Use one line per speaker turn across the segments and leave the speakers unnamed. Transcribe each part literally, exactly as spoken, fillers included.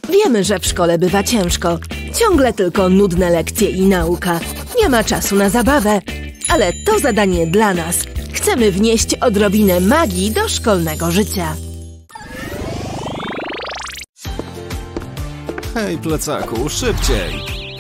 Wiemy, że w szkole bywa ciężko. Ciągle tylko nudne lekcje i nauka. Nie ma czasu na zabawę. Ale to zadanie dla nas. Chcemy wnieść odrobinę magii do szkolnego życia.
Hej, plecaku, szybciej!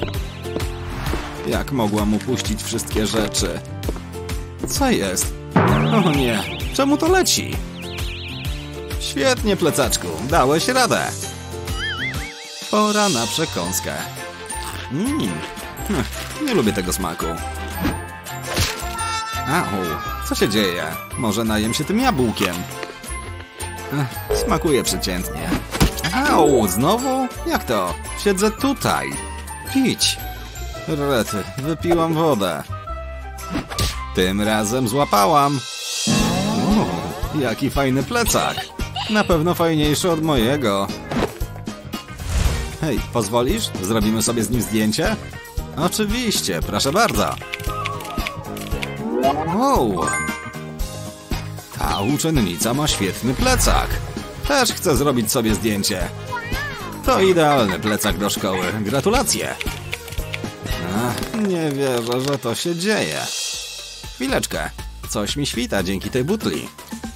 Jak mogłam upuścić wszystkie rzeczy? Co jest? O nie, czemu to leci? Świetnie, plecaczku, dałeś radę. Pora na przekąskę. Mmm, nie lubię tego smaku. Au, co się dzieje? Może najem się tym jabłkiem? Ech, smakuje przeciętnie. Au, znowu? Jak to? Siedzę tutaj. Pić. Rety, wypiłam wodę. Tym razem złapałam. O, jaki fajny plecak. Na pewno fajniejszy od mojego. Hej, pozwolisz? Zrobimy sobie z nim zdjęcie? Oczywiście, proszę bardzo. Wow. Ta uczennica ma świetny plecak. Też chcę zrobić sobie zdjęcie. To idealny plecak do szkoły. Gratulacje. Ach, nie wierzę, że to się dzieje. Chwileczkę. Coś mi świta dzięki tej butli.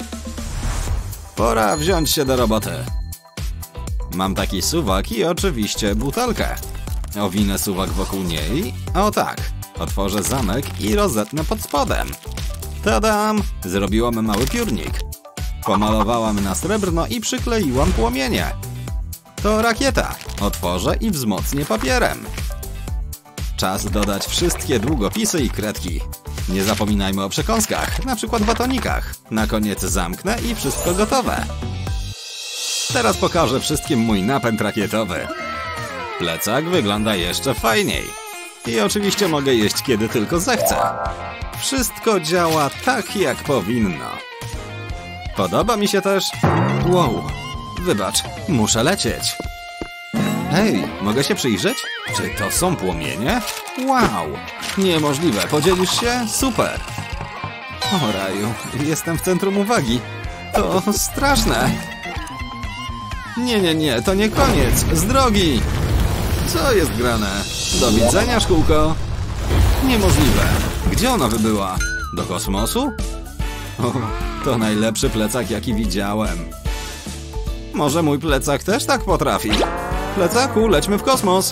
Pora wziąć się do roboty. Mam taki suwak i oczywiście butelkę. Owinę suwak wokół niej. O tak. Otworzę zamek i rozetnę pod spodem. Tadam! Zrobiłam mały piórnik. Pomalowałam na srebrno i przykleiłam płomienie. To rakieta. Otworzę i wzmocnię papierem. Czas dodać wszystkie długopisy i kredki. Nie zapominajmy o przekąskach, na przykład batonikach. Na koniec zamknę i wszystko gotowe. Teraz pokażę wszystkim mój napęd rakietowy. Plecak wygląda jeszcze fajniej. I oczywiście mogę jeść kiedy tylko zechcę. Wszystko działa tak jak powinno. Podoba mi się też... Wow, wybacz, muszę lecieć. Hej, mogę się przyjrzeć? Czy to są płomienie? Wow, niemożliwe, podzielisz się? Super. O raju, jestem w centrum uwagi. To straszne. Nie, nie, nie, to nie koniec, z drogi. Co jest grane? Do widzenia, szkółko. Niemożliwe. Gdzie ona wybyła? Do kosmosu? O, to najlepszy plecak, jaki widziałem. Może mój plecak też tak potrafi? Plecaku, lećmy w kosmos.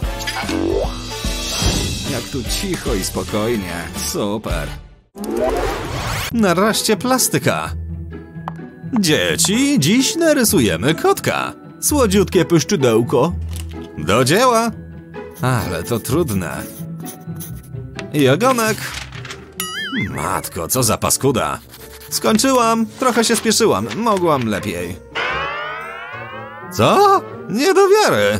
Jak tu cicho i spokojnie. Super. Nareszcie plastyka. Dzieci, dziś narysujemy kotka. Słodziutkie pyszczydełko. Do dzieła. Ale to trudne. I ogonek. Matko, co za paskuda. Skończyłam. Trochę się spieszyłam. Mogłam lepiej. Co? Nie do wiary.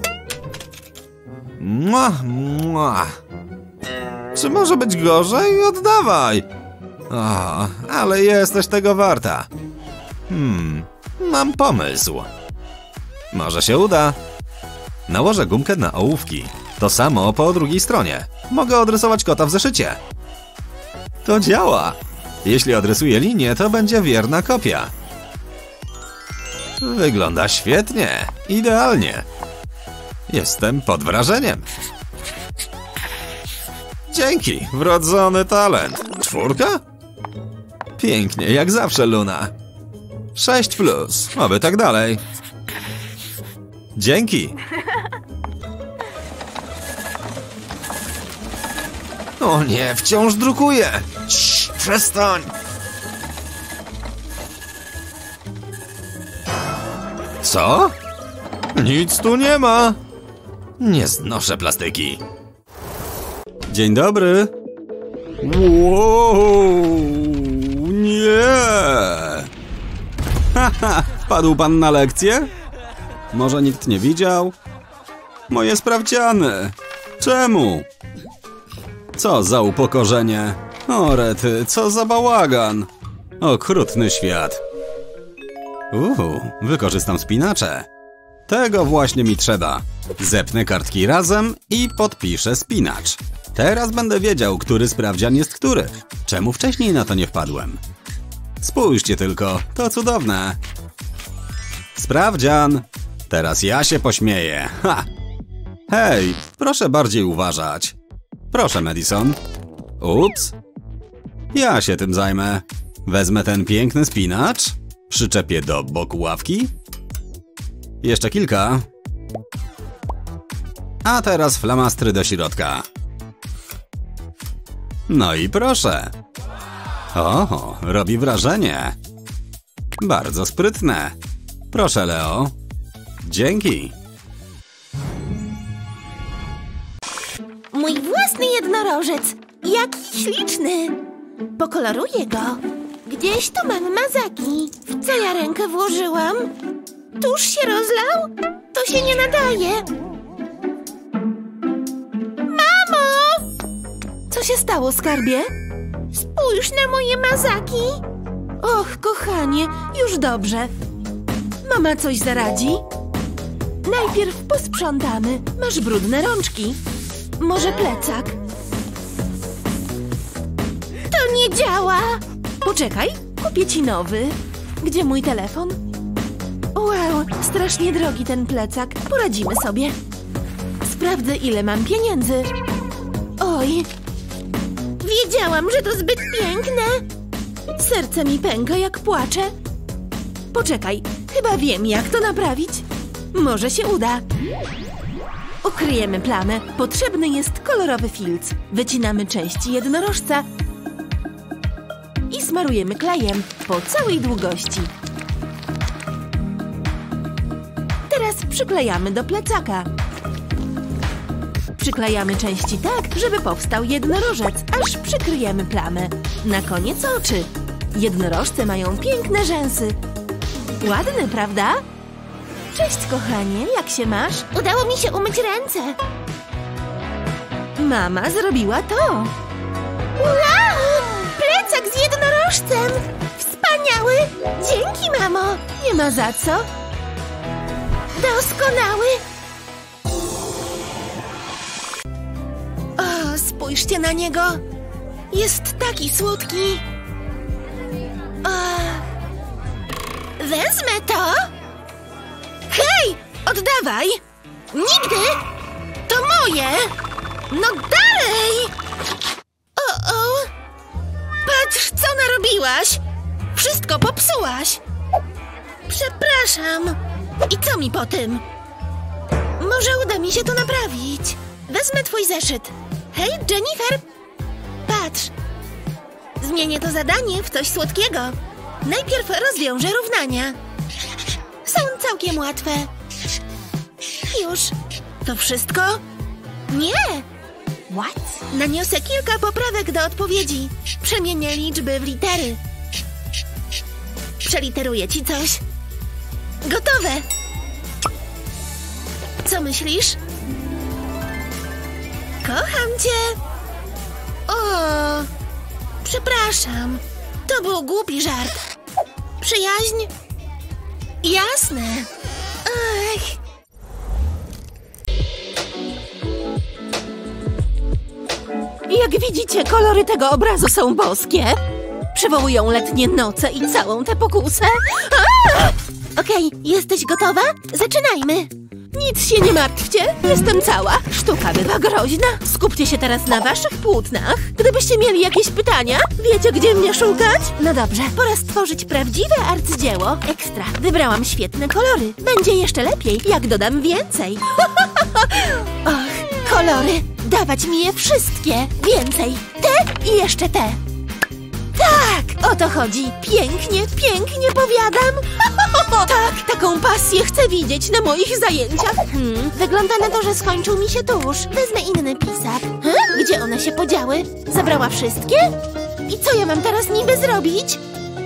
Mua, mua. Czy może być gorzej? Oddawaj. O, ale jesteś tego warta. Hmm, mam pomysł. Może się uda. Nałożę gumkę na ołówki. To samo po drugiej stronie. Mogę odrysować kota w zeszycie. To działa. Jeśli odrysuję linię, to będzie wierna kopia. Wygląda świetnie. Idealnie. Jestem pod wrażeniem. Dzięki. Wrodzony talent. Czwórka? Pięknie, jak zawsze, Luna. Sześć plus. Oby tak dalej. Dzięki. O nie, wciąż drukuję. Cii, przestań. Co? Nic tu nie ma. Nie znoszę plastyki. Dzień dobry. Wow, nie. Haha, wpadł pan na lekcję? Może nikt nie widział? Moje sprawdziany. Czemu? Co za upokorzenie. O rety, co za bałagan. Okrutny świat. Uuu, wykorzystam spinacze. Tego właśnie mi trzeba. Zepnę kartki razem i podpiszę spinacz. Teraz będę wiedział, który sprawdzian jest który. Czemu wcześniej na to nie wpadłem? Spójrzcie tylko, to cudowne. Sprawdzian. Teraz ja się pośmieję. Ha! Hej, proszę bardziej uważać. Proszę, Madison. Ups. Ja się tym zajmę. Wezmę ten piękny spinacz, przyczepię do boku ławki. Jeszcze kilka. A teraz flamastry do środka. No i proszę. O, robi wrażenie. Bardzo sprytne. Proszę, Leo. Dzięki.
Mój własny jednorożec. Jaki śliczny. Pokoloruję go. Gdzieś tu mam mazaki. W co ja rękę włożyłam? Tuż się rozlał? To się nie nadaje. Mamo! Co się stało, skarbie? Spójrz na moje mazaki. Och, kochanie, już dobrze. Mama coś zaradzi? Najpierw posprzątamy. Masz brudne rączki. Może plecak? To nie działa. Poczekaj, kupię ci nowy. Gdzie mój telefon? Wow, strasznie drogi ten plecak. Poradzimy sobie. Sprawdzę, ile mam pieniędzy. Oj, wiedziałam, że to zbyt piękne. Serce mi pęka, jak płaczę. Poczekaj, chyba wiem, jak to naprawić. Może się uda. Ukryjemy plamę. Potrzebny jest kolorowy filc. Wycinamy części jednorożca i smarujemy klejem po całej długości. Teraz przyklejamy do plecaka. Przyklejamy części tak, żeby powstał jednorożec, aż przykryjemy plamę. Na koniec oczy. Jednorożce mają piękne rzęsy. Ładny, prawda? Cześć, kochanie, jak się masz? Udało mi się umyć ręce. Mama zrobiła to. Wow! Plecak z jednorożcem! Wspaniały! Dzięki, mamo! Nie ma za co. Doskonały! O, spójrzcie na niego! Jest taki słodki! O, wezmę to! Hej! Oddawaj! Nigdy! To moje! No dalej! O, o! Patrz, co narobiłaś! Wszystko popsułaś! Przepraszam! I co mi po tym? Może uda mi się to naprawić. Wezmę twój zeszyt. Hej, Jennifer! Patrz! Zmienię to zadanie w coś słodkiego. Najpierw rozwiążę równania. Są całkiem łatwe. Już. To wszystko? Nie! What? Naniosę kilka poprawek do odpowiedzi. Przemienię liczby w litery. Przeliteruję ci coś. Gotowe! Co myślisz? Kocham cię! O, przepraszam. To był głupi żart. Przyjaźń? Jasne. Ach. Jak widzicie, kolory tego obrazu są boskie. Przywołują letnie noce i całą tę pokusę. Okej, okay, jesteś gotowa? Zaczynajmy. Nic się nie martwcie, jestem cała. Sztuka bywa groźna. Skupcie się teraz na waszych płótnach. Gdybyście mieli jakieś pytania, wiecie, gdzie mnie szukać? No dobrze, pora stworzyć prawdziwe arcydzieło. Ekstra, wybrałam świetne kolory. Będzie jeszcze lepiej, jak dodam więcej. Och, kolory. Dawać mi je wszystkie. Więcej. Te i jeszcze te. Tak, o to chodzi. Pięknie, pięknie powiadam. Tak, taką pasję chcę widzieć na moich zajęciach. Hmm, wygląda na to, że skończył mi się tusz. Wezmę inny pisak. Hm? Gdzie one się podziały? Zabrała wszystkie? I co ja mam teraz niby zrobić?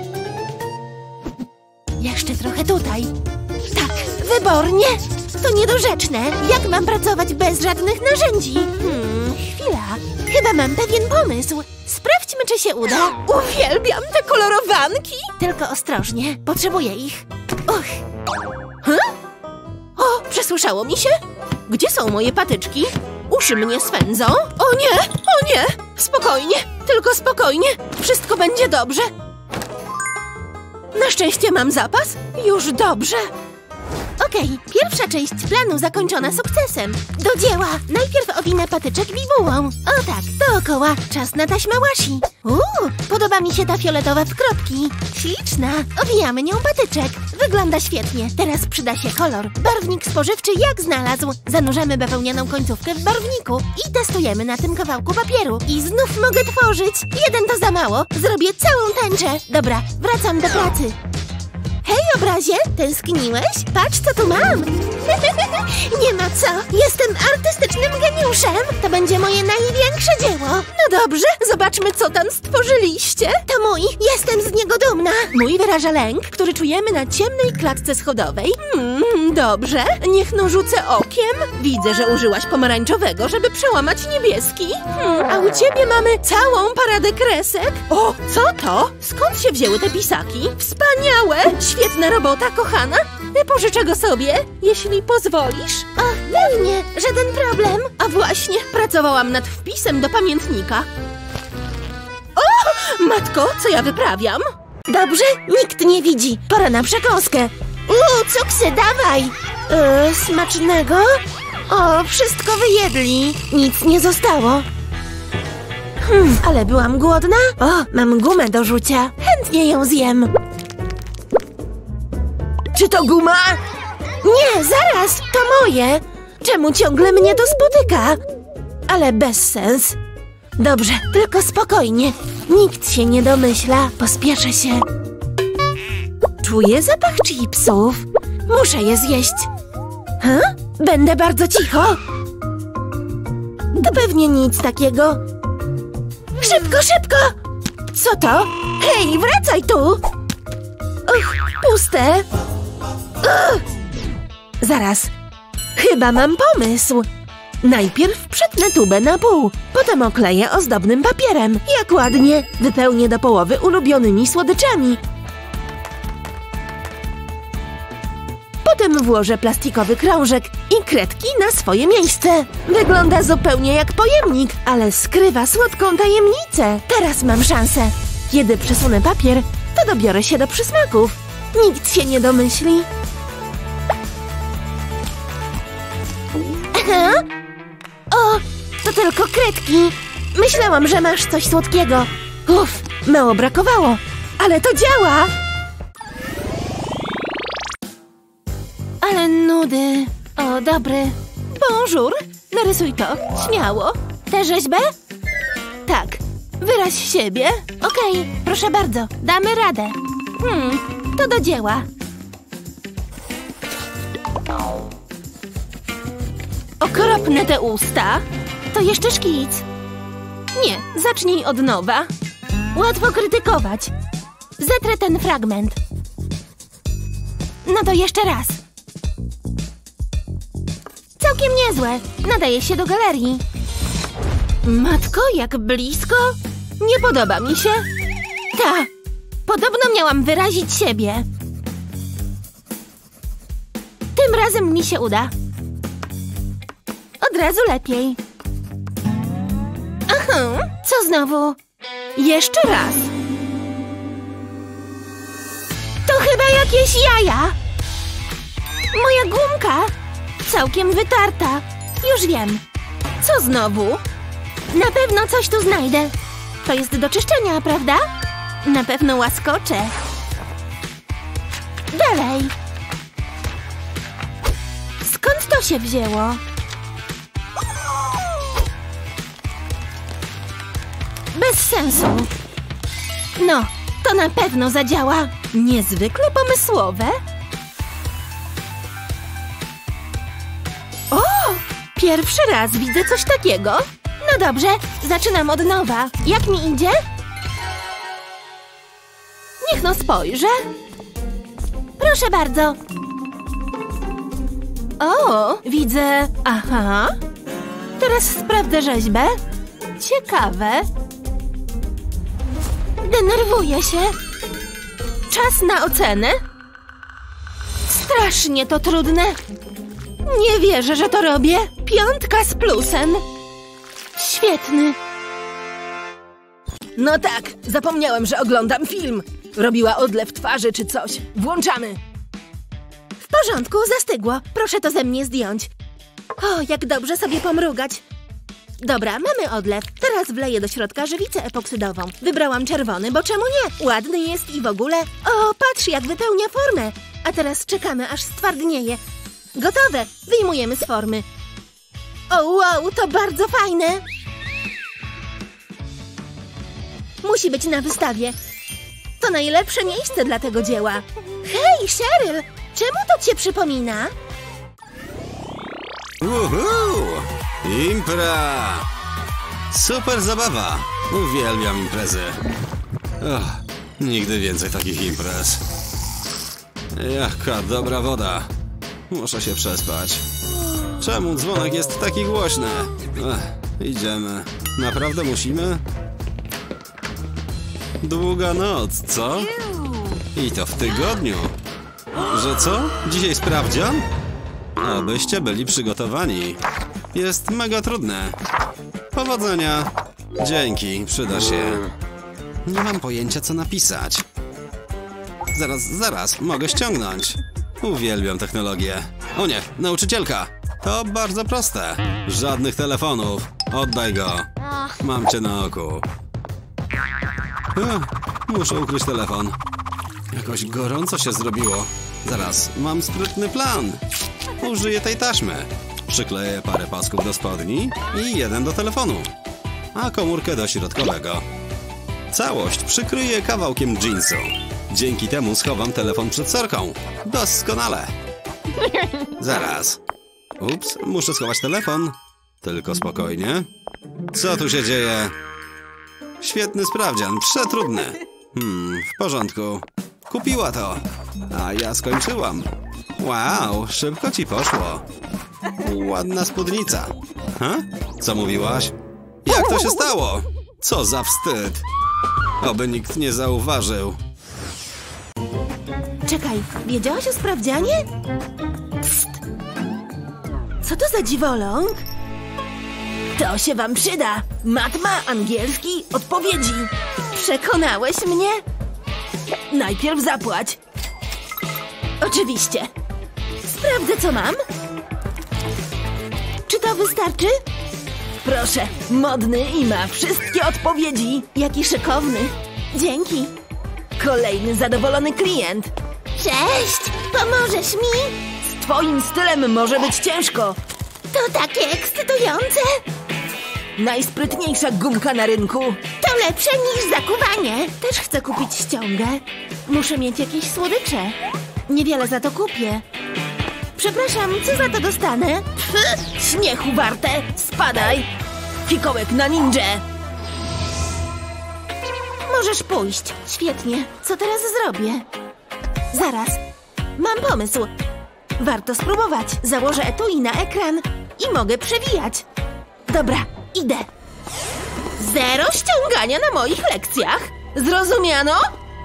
Jeszcze trochę tutaj. Tak, wybornie. To niedorzeczne. Jak mam pracować bez żadnych narzędzi? Hmm, chwila. Chyba mam pewien pomysł. Sprawdźmy, czy się uda. Uwielbiam te kolorowanki. Tylko ostrożnie, potrzebuję ich. Och. Huh? O, przesłyszało mi się? Gdzie są moje patyczki? Uszy mnie swędzą. O nie, o nie. Spokojnie, tylko spokojnie. Wszystko będzie dobrze. Na szczęście mam zapas. Już dobrze. Okej, Okej, pierwsza część planu zakończona sukcesem. Do dzieła! Najpierw owinę patyczek bibułą. O tak, dookoła. Czas na taśmę Washi. Uuu, podoba mi się ta fioletowa w kropki. Śliczna. Owijamy nią patyczek. Wygląda świetnie. Teraz przyda się kolor. Barwnik spożywczy jak znalazł. Zanurzamy bawełnianą końcówkę w barwniku i testujemy na tym kawałku papieru. I znów mogę tworzyć. Jeden to za mało. Zrobię całą tęczę. Dobra, wracam do pracy. Hej, obrazie! Tęskniłeś? Patrz, co tu mam! Nie ma co! Jestem artystycznym geniuszem! To będzie moje największe dzieło! No dobrze, zobaczmy, co tam stworzyliście! To mój! Jestem z niego dumna! Mój wyraża lęk, który czujemy na ciemnej klatce schodowej. Hmm, dobrze. Niech no rzucę okiem. Widzę, że użyłaś pomarańczowego, żeby przełamać niebieski. Hmm, a u ciebie mamy całą paradę kresek. O, co to? Skąd się wzięły te pisaki? Wspaniałe! Świetna robota, kochana! Pożyczę go sobie, jeśli pozwolisz. O, pewnie, żaden problem. A właśnie, pracowałam nad wpisem do pamiętnika. O, matko, co ja wyprawiam? Dobrze, nikt nie widzi. Pora na przekąskę. Uuu, cuksy, dawaj! Yy, smacznego? O, wszystko wyjedli. Nic nie zostało. Hmm, ale byłam głodna. O, mam gumę do rzucia. Chętnie ją zjem. Czy to guma? Nie, zaraz, to moje. Czemu ciągle mnie to spotyka? Ale bez sens. Dobrze, tylko spokojnie. Nikt się nie domyśla. Pospieszę się. Czuję zapach chipsów. Muszę je zjeść. Ha? Będę bardzo cicho. To pewnie nic takiego. Szybko, szybko! Co to? Hej, wracaj tu! Och, puste. Ugh. Zaraz. Chyba mam pomysł. Najpierw przetnę tubę na pół, potem okleję ozdobnym papierem. Jak ładnie. Wypełnię do połowy ulubionymi słodyczami. Potem włożę plastikowy krążek i kredki na swoje miejsce. Wygląda zupełnie jak pojemnik, ale skrywa słodką tajemnicę. Teraz mam szansę. Kiedy przesunę papier, to dobiorę się do przysmaków. Nikt się nie domyśli. Aha. O, to tylko kredki. Myślałam, że masz coś słodkiego. Uff, mało brakowało. Ale to działa! Ale nudy. O, dobry. Bonjour. Narysuj to. Śmiało. Tę rzeźbę? Tak. Wyraź siebie. Okej, proszę bardzo. Damy radę. Hmm, to do dzieła. Okropne te usta. To jeszcze szkic. Nie, zacznij od nowa. Łatwo krytykować. Zetrę ten fragment. No to jeszcze raz. Całkiem niezłe. Nadaje się do galerii. Matko, jak blisko? Nie podoba mi się. Ta. Podobno miałam wyrazić siebie. Tym razem mi się uda. Od razu lepiej. Aha, co znowu? Jeszcze raz. To chyba jakieś jaja. Moja gumka. Całkiem wytarta. Już wiem. Co znowu? Na pewno coś tu znajdę. To jest do czyszczenia, prawda? Na pewno łaskoczę. Dalej. Skąd to się wzięło? Bez sensu. No, to na pewno zadziała. Niezwykle pomysłowe. O! Pierwszy raz widzę coś takiego. No dobrze, zaczynam od nowa. Jak mi idzie? Niech no spojrzę. Proszę bardzo. O, widzę... Aha. Teraz sprawdzę rzeźbę. Ciekawe. Denerwuję się. Czas na ocenę. Strasznie to trudne. Nie wierzę, że to robię. Piątka z plusem. Świetny. No tak, zapomniałem, że oglądam film. Robiła odlew twarzy czy coś. Włączamy. W porządku, zastygło. Proszę to ze mnie zdjąć. O, jak dobrze sobie pomrugać. Dobra, mamy odlew. Teraz wleję do środka żywicę epoksydową. Wybrałam czerwony, bo czemu nie? Ładny jest i w ogóle... O, patrz, jak wypełnia formę. A teraz czekamy, aż stwardnieje. Gotowe. Wyjmujemy z formy. O, wow, to bardzo fajne. Musi być na wystawie. To najlepsze miejsce dla tego dzieła. Hej, Cheryl! Czemu to cię przypomina?
Uhu! Impra! Super zabawa! Uwielbiam imprezy. Och, nigdy więcej takich imprez. Jaka dobra woda. Muszę się przespać. Czemu dzwonek jest taki głośny? Ech, idziemy. Naprawdę musimy? Długa noc, co? I to w tygodniu. Że co? Dzisiaj sprawdzian? Abyście byli przygotowani. Jest mega trudne. Powodzenia. Dzięki, przyda się. Nie mam pojęcia, co napisać. Zaraz, zaraz, mogę ściągnąć. Uwielbiam technologię. O nie, nauczycielka. To bardzo proste. Żadnych telefonów. Oddaj go. Mam cię na oku. Ech, muszę ukryć telefon. Jakoś gorąco się zrobiło. Zaraz, mam sprytny plan. Użyję tej taśmy. Przykleję parę pasków do spodni i jeden do telefonu. A komórkę do środkowego. Całość przykryję kawałkiem jeansu. Dzięki temu schowam telefon przed sorką. Doskonale. Zaraz. Ups, muszę schować telefon. Tylko spokojnie. Co tu się dzieje? Świetny sprawdzian, przetrudny. Hmm, w porządku. Kupiła to. A ja skończyłam. Wow, szybko ci poszło. Ładna spódnica. Ha? Co mówiłaś? Jak to się stało? Co za wstyd. Oby nikt nie zauważył.
Czekaj, wiedziałaś o sprawdzianie? Psst. Co to za dziwoląg? To się wam przyda. Matma, angielski, odpowiedzi. Przekonałeś mnie? Najpierw zapłać. Oczywiście. Sprawdzę, co mam. Czy to wystarczy? Proszę, modny i ma wszystkie odpowiedzi. Jaki szykowny. Dzięki. Kolejny zadowolony klient. Cześć, pomożesz mi? Z twoim stylem może być ciężko. To takie ekscytujące. Najsprytniejsza gumka na rynku. To lepsze niż zakuwanie. Też chcę kupić ściągę. Muszę mieć jakieś słodycze. Niewiele za to kupię. Przepraszam, co za to dostanę? Pff, śmiechu warte. Spadaj. Fikołek na ninja. Możesz pójść. Świetnie. Co teraz zrobię? Zaraz. Mam pomysł. Warto spróbować. Założę etui na ekran i mogę przewijać. Dobra, idę. Zero ściągania na moich lekcjach. Zrozumiano?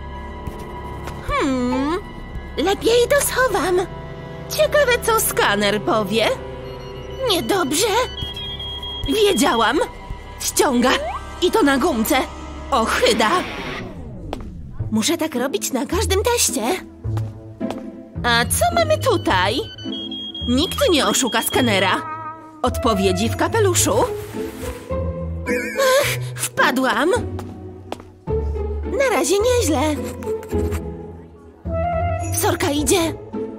Hmm. Lepiej to schowam. Ciekawe, co skaner powie. Niedobrze. Wiedziałam. Ściąga. I to na gumce. Ohyda. Muszę tak robić na każdym teście. A co mamy tutaj? Nikt nie oszuka skanera. Odpowiedzi w kapeluszu. Ach, wpadłam. Na razie nieźle. Sorka idzie.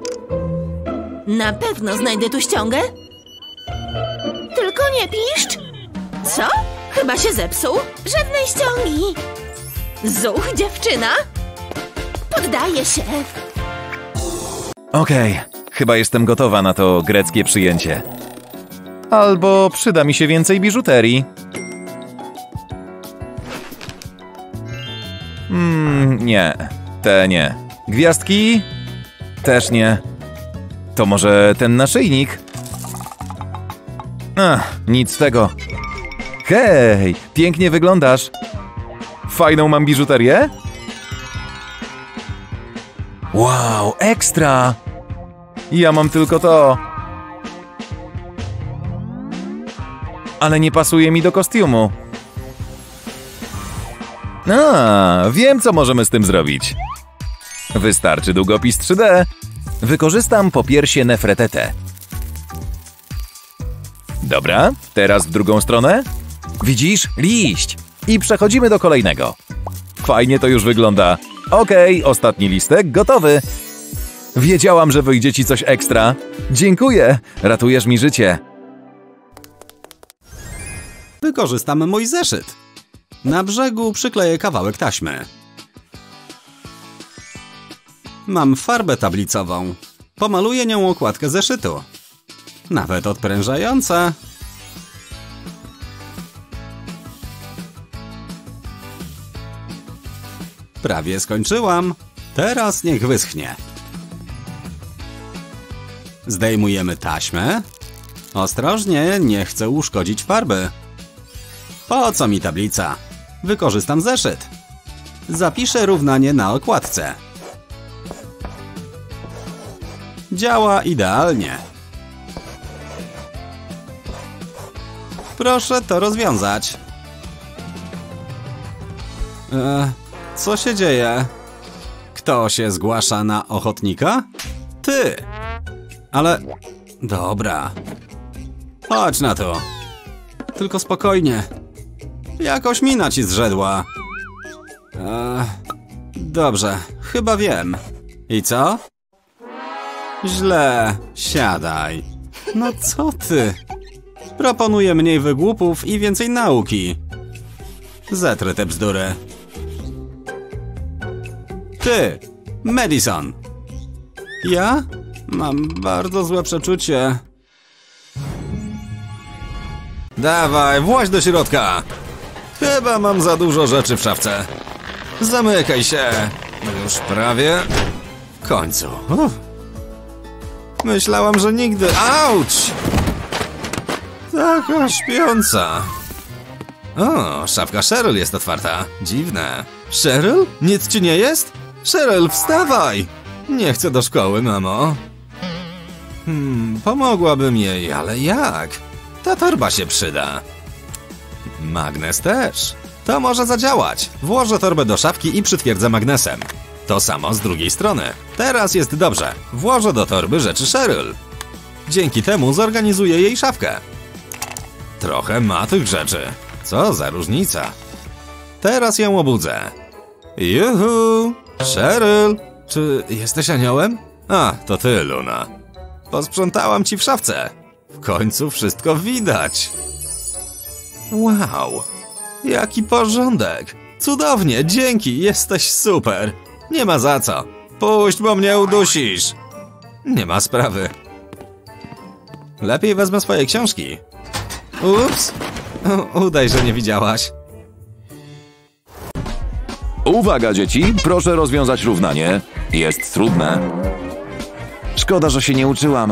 Na pewno znajdę tu ściągę. Tylko nie piszcz. Co? Chyba się zepsuł. Żadnej ściągi. Zuch, dziewczyna. Poddaję się.
Okej, okay, chyba jestem gotowa na to greckie przyjęcie. Albo przyda mi się więcej biżuterii. Hmm, nie. Te nie. Gwiazdki? Też nie. To może ten naszyjnik? Ach, nic z tego. Hej, pięknie wyglądasz. Fajną mam biżuterię? Wow, ekstra! Ja mam tylko to. Ale nie pasuje mi do kostiumu. A, wiem, co możemy z tym zrobić. Wystarczy długopis trzy D. Wykorzystam popiersie Nefretete. Dobra, teraz w drugą stronę. Widzisz? Liść. I przechodzimy do kolejnego. Fajnie to już wygląda. Okej, ostatni listek gotowy. Wiedziałam, że wyjdzie ci coś ekstra. Dziękuję, ratujesz mi życie.
Wykorzystam mój zeszyt. Na brzegu przykleję kawałek taśmy. Mam farbę tablicową. Pomaluję nią okładkę zeszytu. Nawet odprężająca. Prawie skończyłam. Teraz niech wyschnie. Zdejmujemy taśmę. Ostrożnie, nie chcę uszkodzić farby. Po co mi tablica? Wykorzystam zeszyt. Zapiszę równanie na okładce. Działa idealnie. Proszę to rozwiązać. Eee, co się dzieje? Kto się zgłasza na ochotnika? Ty! Ale... Dobra. Chodź na to. Tylko spokojnie. Jakoś mina ci zrzedła. Eee, dobrze, chyba wiem. I co? Źle. Siadaj. No co ty? Proponuję mniej wygłupów i więcej nauki. Zetrę te bzdury. Ty, Madison. Ja? Mam bardzo złe przeczucie. Dawaj, właź do środka. Chyba mam za dużo rzeczy w szafce. Zamykaj się. Już prawie. W końcu. Uff. Myślałam, że nigdy... Auć! Taka śpiąca. O, szafka Cheryl jest otwarta. Dziwne. Cheryl? Nic ci nie jest? Cheryl, wstawaj! Nie chcę do szkoły, mamo. Hmm, pomogłabym jej, ale jak? Ta torba się przyda. Magnes też. To może zadziałać. Włożę torbę do szafki i przytwierdzę magnesem. To samo z drugiej strony. Teraz jest dobrze. Włożę do torby rzeczy Cheryl. Dzięki temu zorganizuję jej szafkę. Trochę ma tych rzeczy. Co za różnica. Teraz ją obudzę. Juhu! Cheryl! Czy jesteś aniołem? A, to ty, Luna. Posprzątałam ci w szafce. W końcu wszystko widać. Wow! Jaki porządek! Cudownie, dzięki, jesteś super! Nie ma za co. Puść, bo mnie udusisz. Nie ma sprawy. Lepiej wezmę swoje książki. Ups! Udaj, że nie widziałaś.
Uwaga, dzieci, proszę rozwiązać równanie. Jest trudne. Szkoda, że się nie uczyłam.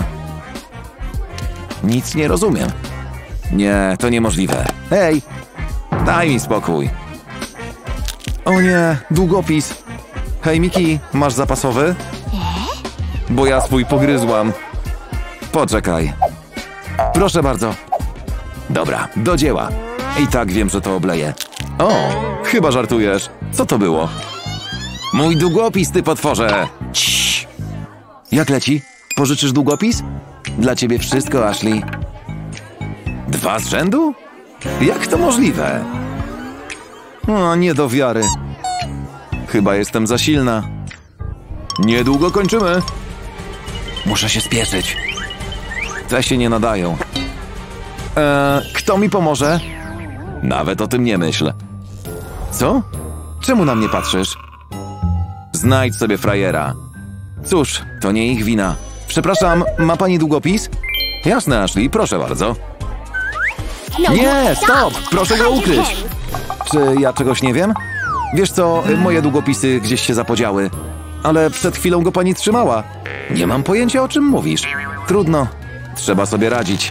Nic nie rozumiem. Nie, to niemożliwe. Hej, daj mi spokój. O nie, długopis. Hej, Miki, masz zapasowy? Bo ja swój pogryzłam. Poczekaj. Proszę bardzo. Dobra, do dzieła. I tak wiem, że to obleję. O, chyba żartujesz. Co to było? Mój długopis, ty potworze. Ciii. Jak leci? Pożyczysz długopis? Dla ciebie wszystko, Ashley. Dwa z rzędu? Jak to możliwe? O, nie do wiary. Chyba jestem za silna. Niedługo kończymy. Muszę się spieszyć. Te się nie nadają. Eee, kto mi pomoże? Nawet o tym nie myśl. Co? Czemu na mnie patrzysz? Znajdź sobie frajera. Cóż, to nie ich wina. Przepraszam, ma pani długopis? Jasne, Ashley, proszę bardzo. Nie, stop! Proszę go ukryć. Czy ja czegoś nie wiem? Wiesz co, moje długopisy gdzieś się zapodziały. Ale przed chwilą go pani trzymała. Nie mam pojęcia, o czym mówisz. Trudno. Trzeba sobie radzić.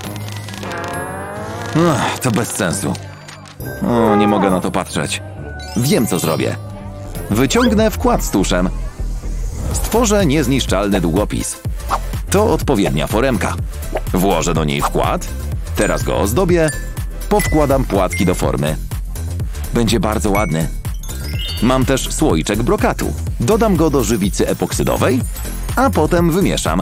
Ach, to bez sensu. O, nie mogę na to patrzeć. Wiem, co zrobię. Wyciągnę wkład z tuszem. Stworzę niezniszczalny długopis. To odpowiednia foremka. Włożę do niej wkład. Teraz go ozdobię. Powkładam płatki do formy. Będzie bardzo ładny. Mam też słoiczek brokatu. Dodam go do żywicy epoksydowej. a potem wymieszam.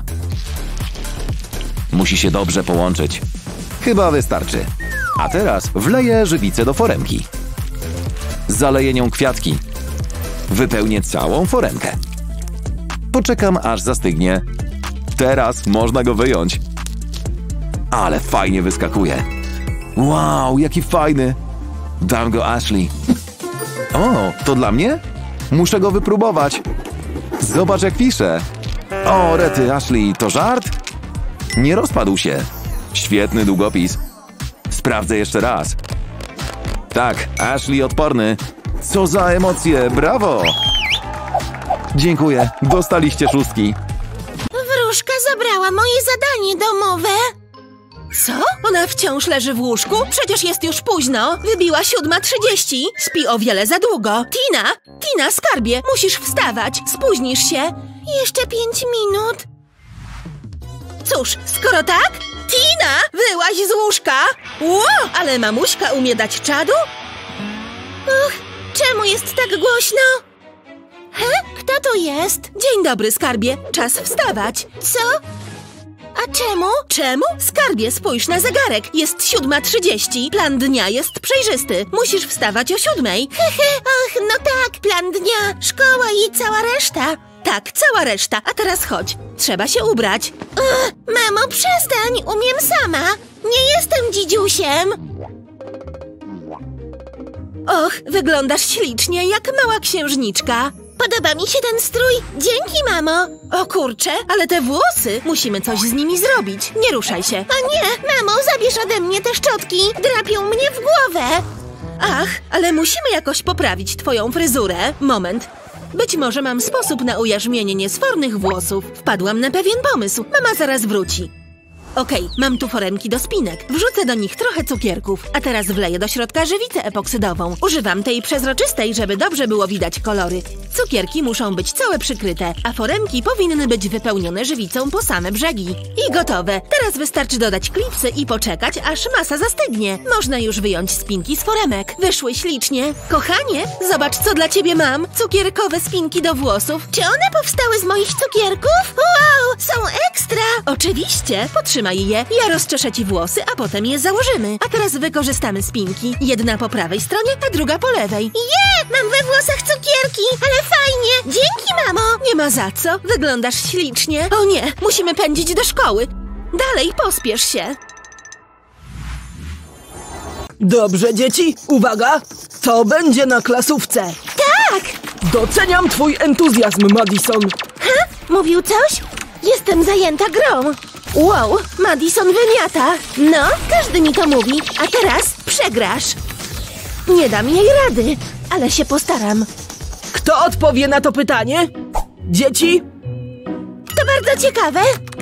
Musi się dobrze połączyć. Chyba wystarczy. A teraz wleję żywicę do foremki. Zaleję nią kwiatki. Wypełnię całą foremkę. Poczekam, aż zastygnie. Teraz można go wyjąć. Ale fajnie wyskakuje. Wow, jaki fajny. Dam go Ashley. O, to dla mnie? Muszę go wypróbować. Zobacz, jak pisze. O, rety, Ashley, to żart? Nie rozpadł się. Świetny długopis. Sprawdzę jeszcze raz. Tak, Ashley odporny. Co za emocje, brawo! Dziękuję, dostaliście szóstki.
Wróżka zabrała moje zadanie domowe.
Co? Ona wciąż leży w łóżku? Przecież jest już późno. Wybiła siódma trzydzieści. Śpi o wiele za długo. Tina! Tina, skarbie, musisz wstawać. Spóźnisz się.
Jeszcze pięć minut.
Cóż, skoro tak... Tina! Wyłaź z łóżka! Ło! Ale mamuśka umie dać czadu?
Och, czemu jest tak głośno? He? Kto tu jest?
Dzień dobry, skarbie. Czas wstawać.
Co? A czemu?
Czemu? Skarbie, spójrz na zegarek. Jest siódma trzydzieści. Plan dnia jest przejrzysty. Musisz wstawać o siódmej.
Hehe, och, no tak, plan dnia, szkoła i cała reszta.
Tak, cała reszta. A teraz chodź. Trzeba się ubrać.
Ugh, mamo, przestań, umiem sama. Nie jestem dzidziusiem.
Och, wyglądasz ślicznie, jak mała księżniczka.
Podoba mi się ten strój. Dzięki, mamo.
O kurczę, ale te włosy, musimy coś z nimi zrobić. Nie ruszaj się.
O nie, mamo, zabierz ode mnie te szczotki. Drapią mnie w głowę.
Ach, ale musimy jakoś poprawić twoją fryzurę. Moment. Być może mam sposób na ujarzmienie niesfornych włosów. Wpadłam na pewien pomysł. Mama zaraz wróci. Okej, mam tu foremki do spinek. Wrzucę do nich trochę cukierków, a teraz wleję do środka żywicę epoksydową. Używam tej przezroczystej, żeby dobrze było widać kolory. Cukierki muszą być całe przykryte, a foremki powinny być wypełnione żywicą po same brzegi. I gotowe. Teraz wystarczy dodać klipsy i poczekać, aż masa zastygnie. Można już wyjąć spinki z foremek. Wyszły ślicznie. Kochanie, zobacz, co dla ciebie mam. Cukierkowe spinki do włosów.
Czy one powstały z moich cukierków? Wow, są ekstra.
Oczywiście. Potrzymaj je. Ja rozczeszę ci włosy, a potem je założymy. A teraz wykorzystamy spinki. Jedna po prawej stronie, a druga po lewej.
Je! Mam we włosach cukierki, ale fajnie. Dzięki, mamo.
Nie ma za co. Wyglądasz ślicznie. O nie, musimy pędzić do szkoły. Dalej, pospiesz się.
Dobrze, dzieci, uwaga! To będzie na klasówce.
Tak!
Doceniam twój entuzjazm, Madison.
Ha? Mówił coś? Jestem zajęta grą.
Wow, Madison wymiata.
No, każdy mi to mówi, a teraz przegrasz.
Nie dam jej rady, ale się postaram.
Kto odpowie na to pytanie? Dzieci?
To bardzo ciekawe.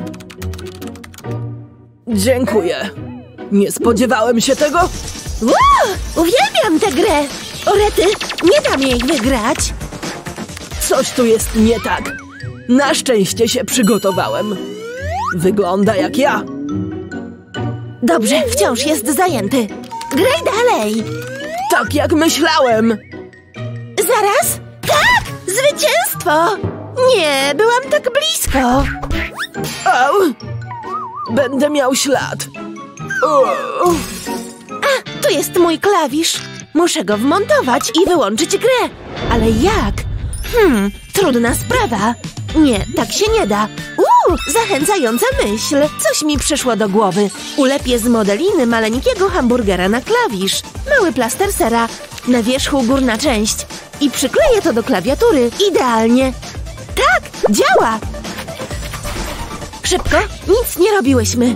Dziękuję. Nie spodziewałem się tego.
Wow, uwielbiam tę grę. O rety, nie dam jej wygrać.
Coś tu jest nie tak. Na szczęście się przygotowałem. Wygląda jak ja.
Dobrze, wciąż jest zajęty. Graj dalej.
Tak jak myślałem.
Zaraz? Tak! Zwycięstwo! Nie, byłam tak blisko.
Au! Będę miał ślad. O!
A, tu jest mój klawisz. Muszę go wmontować i wyłączyć grę. Ale jak? Hmm, trudna sprawa. Nie, tak się nie da. Uuu, zachęcająca myśl. Coś mi przyszło do głowy. Ulepię z modeliny maleńkiego hamburgera na klawisz. Mały plaster sera. Na wierzchu górna część. I przykleję to do klawiatury. Idealnie. Tak, działa. Szybko, nic nie robiłyśmy.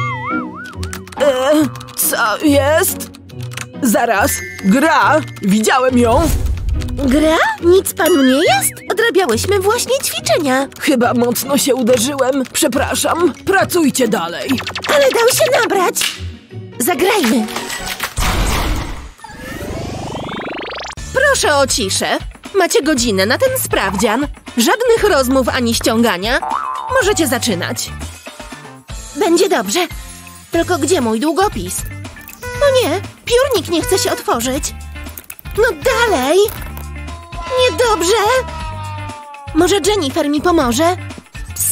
E, co jest? Zaraz, gra! Widziałem ją!
Gra? Nic panu nie jest? Odrabiałyśmy właśnie ćwiczenia.
Chyba mocno się uderzyłem. Przepraszam. Pracujcie dalej.
Ale dał się nabrać. Zagrajmy.
Proszę o ciszę. Macie godzinę na ten sprawdzian. Żadnych rozmów ani ściągania. Możecie zaczynać.
Będzie dobrze. Tylko gdzie mój długopis? O nie, piórnik nie chce się otworzyć. No dalej. Niedobrze. Może Jennifer mi pomoże?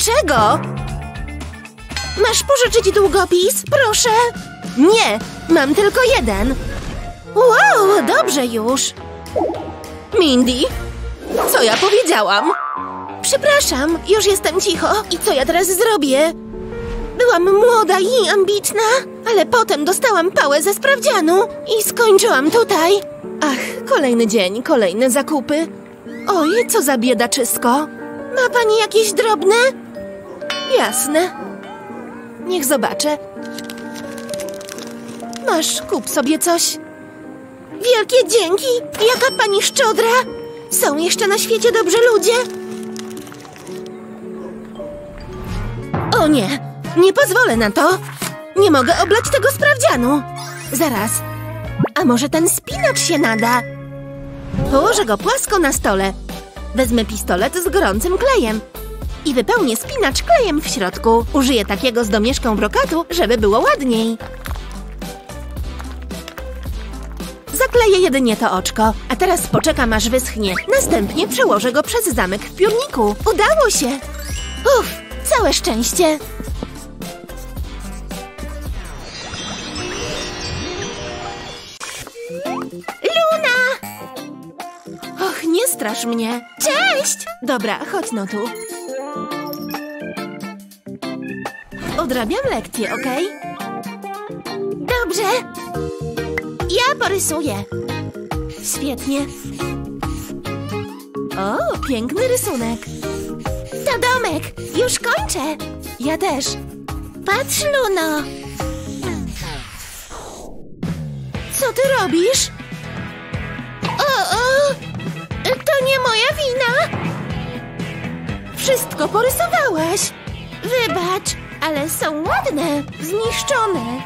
Dlaczego? Masz pożyczyć długopis? Proszę. Nie, mam tylko jeden. Wow, dobrze już.
Mindy, co ja powiedziałam?
Przepraszam, już jestem cicho. I co ja teraz zrobię? Byłam młoda i ambitna, ale potem dostałam pałę ze sprawdzianu i skończyłam tutaj.
Ach, kolejny dzień, kolejne zakupy.
Oj, co za biedaczysko. Ma pani jakieś drobne?
Jasne. Niech zobaczę.
Masz, kup sobie coś. Wielkie dzięki! Jaka pani szczodra! Są jeszcze na świecie dobrzy ludzie? O nie! Nie pozwolę na to! Nie mogę oblać tego sprawdzianu! Zaraz! A może ten spinacz się nada? Położę go płasko na stole. Wezmę pistolet z gorącym klejem i wypełnię spinacz klejem w środku. Użyję takiego z domieszką brokatu, żeby było ładniej. Zakleję jedynie to oczko, a teraz poczekam, aż wyschnie. Następnie przełożę go przez zamek w piórniku. Udało się! Uff, całe szczęście! Luna! Och, nie strasz mnie. Cześć! Dobra, chodź no tu. Odrabiam lekcję, okej? Dobrze. Ja porysuję. Świetnie. O, piękny rysunek. To domek. Już kończę.
Ja też.
Patrz, Luno. Co ty robisz? O, o, to nie moja wina. Wszystko porysowałaś. Wybacz, ale są ładne, zniszczone.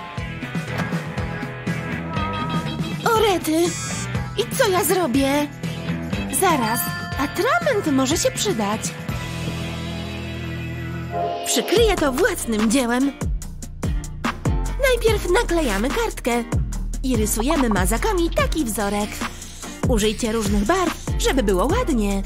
O rety. I co ja zrobię? Zaraz, atrament może się przydać. Przykryję to własnym dziełem. Najpierw naklejamy kartkę i rysujemy mazakami taki wzorek. Użyjcie różnych barw, żeby było ładnie.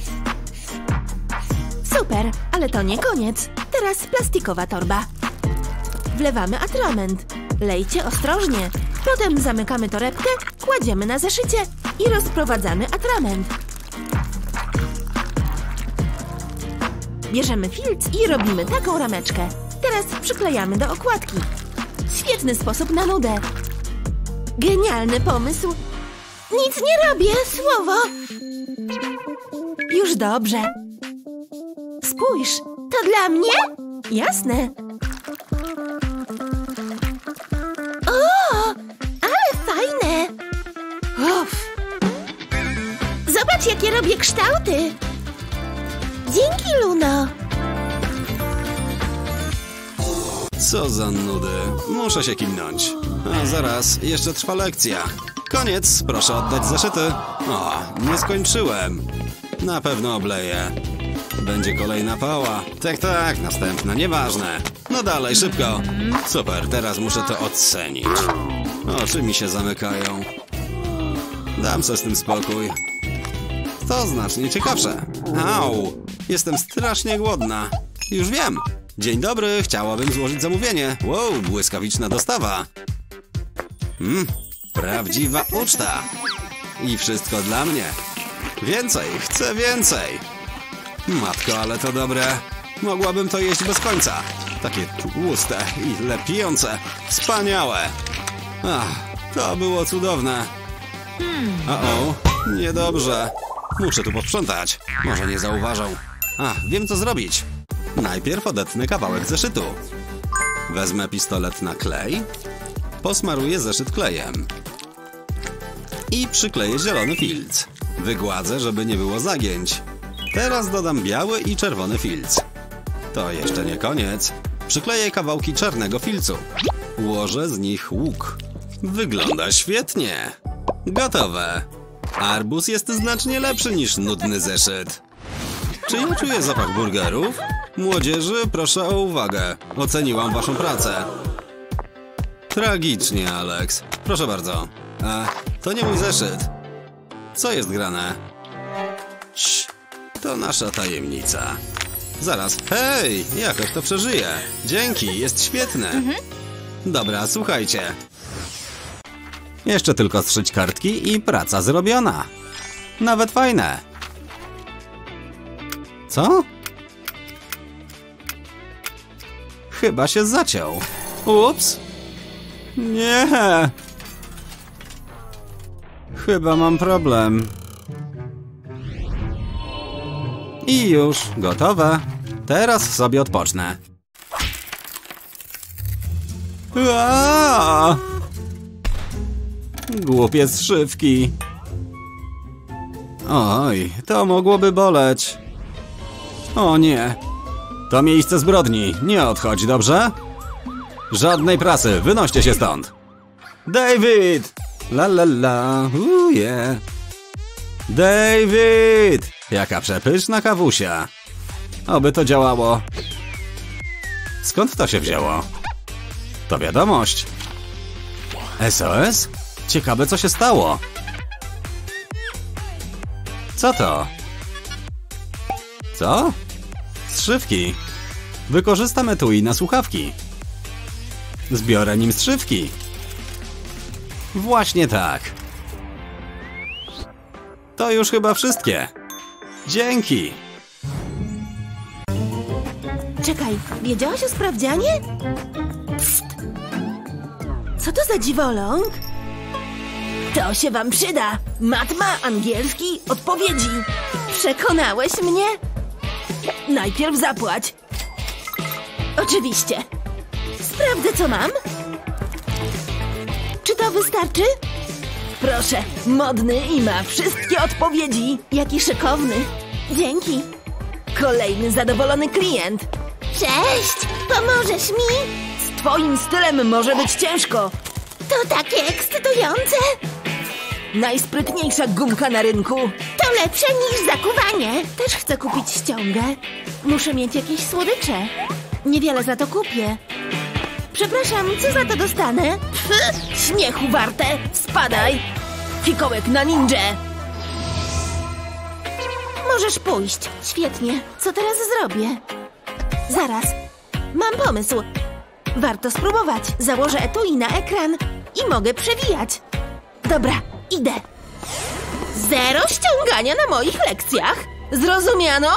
Super, ale to nie koniec. Teraz plastikowa torba. Wlewamy atrament. Lejcie ostrożnie. Potem zamykamy torebkę, kładziemy na zeszycie i rozprowadzamy atrament. Bierzemy filc i robimy taką rameczkę. Teraz przyklejamy do okładki. Świetny sposób na nudę. Genialny pomysł. Nic nie robię, słowo. Już dobrze. Spójrz, to dla mnie? Jasne. O, ale fajne. Uff. Zobacz, jakie robię kształty. Dzięki, Luno.
Co za nudy. Muszę się kimnąć. A zaraz, jeszcze trwa lekcja. Koniec, proszę oddać zeszyty. O, nie skończyłem. Na pewno obleję. Będzie kolejna pała. Tak, tak, następna, nieważne. No dalej, szybko. Super, teraz muszę to ocenić. Oczy mi się zamykają. Dam sobie z tym spokój. To znacznie ciekawsze. Au, jestem strasznie głodna. Już wiem. Dzień dobry, chciałabym złożyć zamówienie. Wow, błyskawiczna dostawa. Mm, prawdziwa uczta. I wszystko dla mnie. Więcej, chcę więcej. Matko, ale to dobre. Mogłabym to jeść bez końca. Takie tłuste i lepiące. Wspaniałe. Ach, to było cudowne. O-o, niedobrze. Muszę tu posprzątać. Może nie zauważą. Ach, wiem co zrobić. Najpierw odetnę kawałek zeszytu. Wezmę pistolet na klej. Posmaruję zeszyt klejem. I przykleję zielony filc. Wygładzę, żeby nie było zagięć. Teraz dodam biały i czerwony filc. To jeszcze nie koniec. Przykleję kawałki czarnego filcu. Ułożę z nich łuk. Wygląda świetnie. Gotowe. Arbuz jest znacznie lepszy niż nudny zeszyt. Czy ja czuję zapach burgerów? Młodzieży, proszę o uwagę. Oceniłam waszą pracę. Tragicznie, Alex. Proszę bardzo. A, to nie mój zeszyt. Co jest grane? Cii, to nasza tajemnica. Zaraz, hej, jakoś to przeżyję. Dzięki, jest świetne.
Mhm.
Dobra, słuchajcie. Jeszcze tylko strzyć kartki i praca zrobiona. Nawet fajne. Co? Chyba się zaciął. Ups. Nie. Chyba mam problem. I już, gotowe. Teraz sobie odpocznę. Aaaa! Głupie zszywki. Oj, to mogłoby boleć. O nie. To miejsce zbrodni. Nie odchodź, dobrze? Żadnej prasy. Wynoście się stąd. David! La la la. Uje. David! Jaka przepyszna kawusia. Oby to działało. Skąd to się wzięło? To wiadomość. S O S? Ciekawe, co się stało. Co to? Co? Strzywki. Wykorzystam etui na słuchawki. Zbiorę nim strzywki. Właśnie tak. To już chyba wszystkie. Dzięki.
Czekaj, wiedziałaś o sprawdzianie? Psst. Co to za dziwoląg? To się wam przyda. Matma, angielski, odpowiedzi. Przekonałeś mnie? Najpierw zapłać. Oczywiście. Sprawdzę, co mam. Czy to wystarczy? Proszę, modny i ma wszystkie odpowiedzi. Jaki szykowny. Dzięki. Kolejny zadowolony klient. Cześć, pomożesz mi? Z twoim stylem może być ciężko. To takie ekscytujące. Najsprytniejsza gumka na rynku. To lepsze niż zakuwanie. Też chcę kupić ściągę. Muszę mieć jakieś słodycze. Niewiele za to kupię. Przepraszam, co za to dostanę? Pff, śmiechu warte. Spadaj. Fikołek na ninja. Możesz pójść. Świetnie. Co teraz zrobię? Zaraz. Mam pomysł. Warto spróbować. Założę etui na ekran i mogę przewijać. Dobra, idę. Zero ściągania na moich lekcjach. Zrozumiano?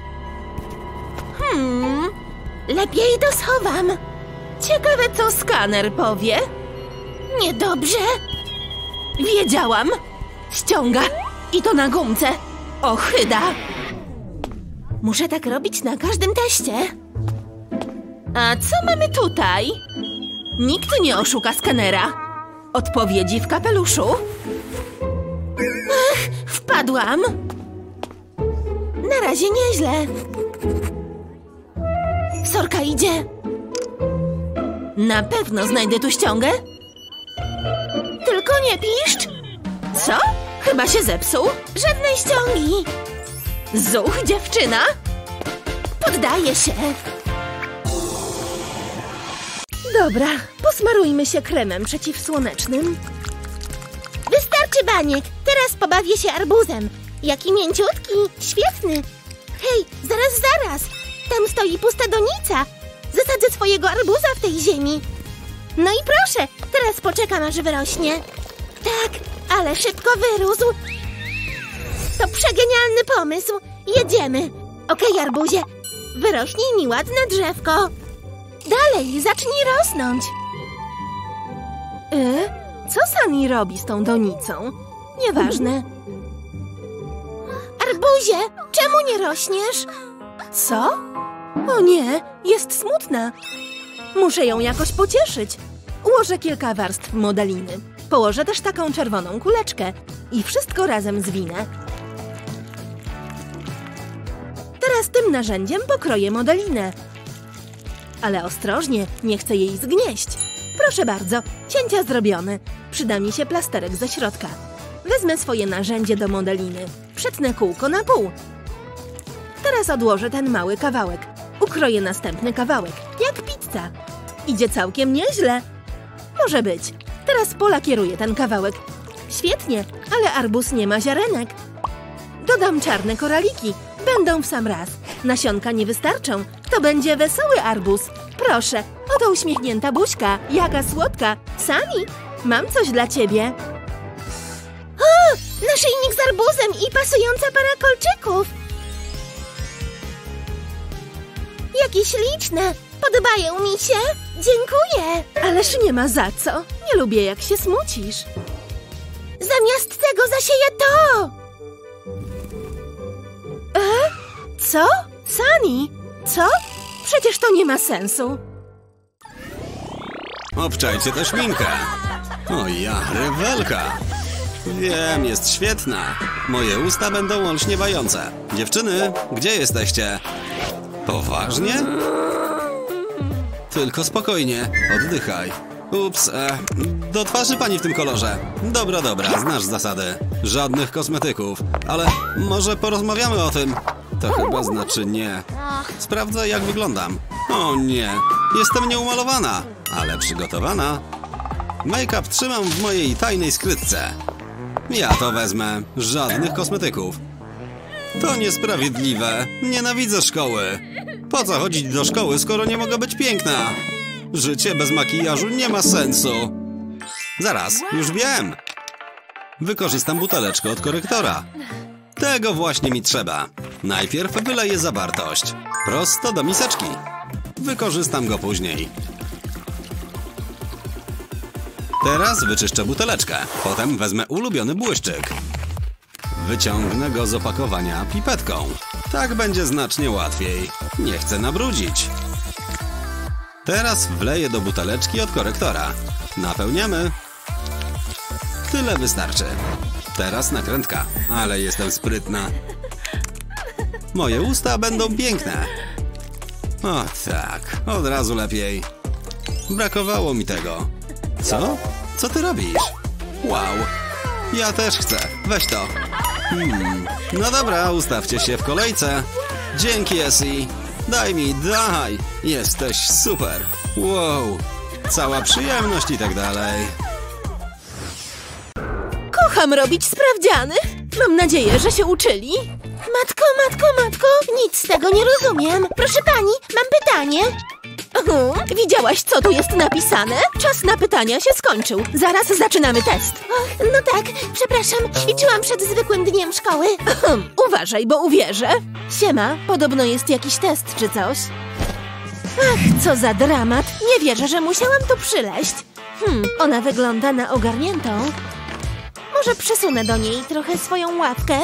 Hmm. Lepiej to schowam. Ciekawe, co skaner powie. Niedobrze. Wiedziałam. Ściąga. I to na gumce. Ochyda. Muszę tak robić na każdym teście. A co mamy tutaj? Nikt nie oszuka skanera. Odpowiedzi w kapeluszu. Ach, wpadłam. Na razie nieźle. Sorka idzie. Na pewno znajdę tu ściągę. Tylko nie piszcz. Co? Chyba się zepsuł. Żadnej ściągi. Zuch, dziewczyna. Poddaję się. Dobra, posmarujmy się kremem przeciwsłonecznym. Wystarczy baniek. Teraz pobawię się arbuzem. Jaki mięciutki. Świetny. Hej, zaraz, zaraz. Tam stoi pusta donica. Zasadzę swojego arbuza w tej ziemi. No i proszę, teraz poczekam, aż wyrośnie. Tak, ale szybko wyrósł. To przegenialny pomysł. Jedziemy. Okej, arbuzie. Wyrośnij mi ładne drzewko. Dalej, zacznij rosnąć. Y? Co Sunny robi z tą donicą? Nieważne. Arbuzie, czemu nie rośniesz? Co? O nie, jest smutna. Muszę ją jakoś pocieszyć. Ułożę kilka warstw modeliny. Położę też taką czerwoną kuleczkę i wszystko razem zwinę. Teraz tym narzędziem pokroję modelinę. Ale ostrożnie, nie chcę jej zgnieść. Proszę bardzo, cięcia zrobione. Przyda mi się plasterek ze środka. Wezmę swoje narzędzie do modeliny. Przetnę kółko na pół. Teraz odłożę ten mały kawałek. Ukroję następny kawałek, jak pizza. Idzie całkiem nieźle. Może być. Teraz polakieruję ten kawałek. Świetnie, ale arbuz nie ma ziarenek. Dodam czarne koraliki. Będą w sam raz. Nasionka nie wystarczą. To będzie wesoły arbuz. Proszę, oto uśmiechnięta buźka. Jaka słodka. Sunny, mam coś dla ciebie. O, naszyjnik z arbuzem i pasująca para kolczyków. Jakie śliczne. Podobają mi się. Dziękuję. Ależ nie ma za co. Nie lubię, jak się smucisz. Zamiast tego zasieję to. E? Co? Sunny? Co? Przecież to nie ma sensu.
Obczajcie tę szminkę. O ja, rewelka. Wiem, jest świetna. Moje usta będą olśniewające. Dziewczyny, gdzie jesteście? Poważnie? Tylko spokojnie, oddychaj. Ups, e, do twarzy pani w tym kolorze. Dobra, dobra, znasz zasady. Żadnych kosmetyków. Ale może porozmawiamy o tym. To chyba znaczy nie. Sprawdzę, jak wyglądam. O nie, jestem nieumalowana, ale przygotowana. Make-up trzymam w mojej tajnej skrytce. Ja to wezmę. Żadnych kosmetyków. To niesprawiedliwe. Nienawidzę szkoły. Po co chodzić do szkoły, skoro nie mogę być piękna? Życie bez makijażu nie ma sensu. Zaraz, już wiem. Wykorzystam buteleczkę od korektora. Tego właśnie mi trzeba. Najpierw wyleję zawartość. Prosto do miseczki. Wykorzystam go później. Teraz wyczyszczę buteleczkę. Potem wezmę ulubiony błyszczyk. Wyciągnę go z opakowania pipetką. Tak będzie znacznie łatwiej. Nie chcę nabrudzić. Teraz wleję do buteleczki od korektora. Napełniamy. Tyle wystarczy. Teraz nakrętka. Ale jestem sprytna. Moje usta będą piękne. O tak, od razu lepiej. Brakowało mi tego. Co? Co ty robisz? Wow. Ja też chcę. Weź to. Hmm. No dobra, ustawcie się w kolejce. Dzięki, Essie. Daj mi, daj. Jesteś super. Wow. Cała przyjemność i tak dalej.
Kocham robić sprawdziany. Mam nadzieję, że się uczyli. Matko, matko, matko, nic z tego nie rozumiem. Proszę pani, mam pytanie. Uh, widziałaś, co tu jest napisane? Czas na pytania się skończył. Zaraz zaczynamy test. Och, no tak, przepraszam, ćwiczyłam przed zwykłym dniem szkoły. Uważaj, bo uwierzę. Siema, podobno jest jakiś test czy coś. Ach, co za dramat. Nie wierzę, że musiałam tu przyleść. Hmm, ona wygląda na ogarniętą. Może przesunę do niej trochę swoją łapkę?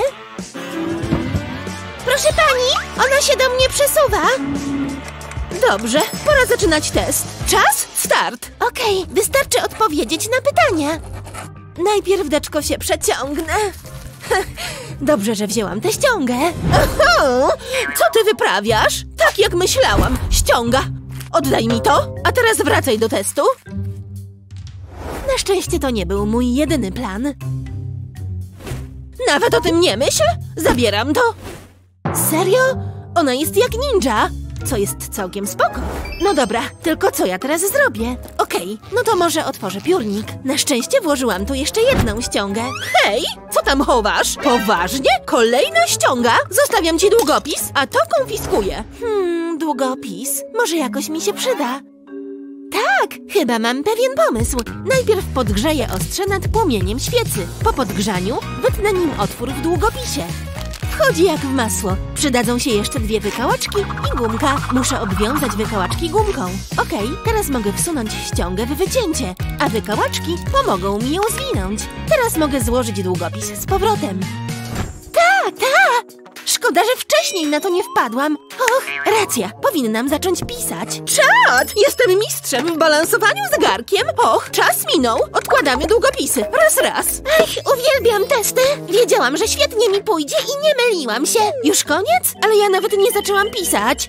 Proszę pani, ona się do mnie przesuwa. Dobrze, pora zaczynać test. Czas? Start. Okej, okay, wystarczy odpowiedzieć na pytania. Najpierw deczko się przeciągnę. Dobrze, że wzięłam tę ściągę. Aha, co ty wyprawiasz? Tak jak myślałam. Ściąga. Oddaj mi to, a teraz wracaj do testu. Na szczęście to nie był mój jedyny plan. Nawet o tym nie myśl. Zabieram to. Serio? Ona jest jak ninja. Co jest całkiem spoko. No dobra, tylko co ja teraz zrobię? Okej, okay, no to może otworzę piórnik. Na szczęście włożyłam tu jeszcze jedną ściągę. Hej, co tam chowasz? Poważnie? Kolejna ściąga? Zostawiam ci długopis, a to konfiskuję. Hmm, długopis. Może jakoś mi się przyda. Tak, chyba mam pewien pomysł. Najpierw podgrzeję ostrze nad płomieniem świecy. Po podgrzaniu wytnę nim otwór w długopisie. Wchodzi jak w masło. Przydadzą się jeszcze dwie wykałaczki i gumka. Muszę obwiązać wykałaczki gumką. Okej, teraz mogę wsunąć ściągę w wycięcie, a wykałaczki pomogą mi ją zwinąć. Teraz mogę złożyć długopis z powrotem. Tak, tak! Szkoda, że wcześniej na to nie wpadłam. Och, racja, powinnam zacząć pisać. Czad! Jestem mistrzem w balansowaniu zegarkiem. Och, czas minął. Odkładamy długopisy. Raz, raz. Ach, uwielbiam testy. Wiedziałam, że świetnie mi pójdzie i nie myliłam się. Już koniec? Ale ja nawet nie zaczęłam pisać.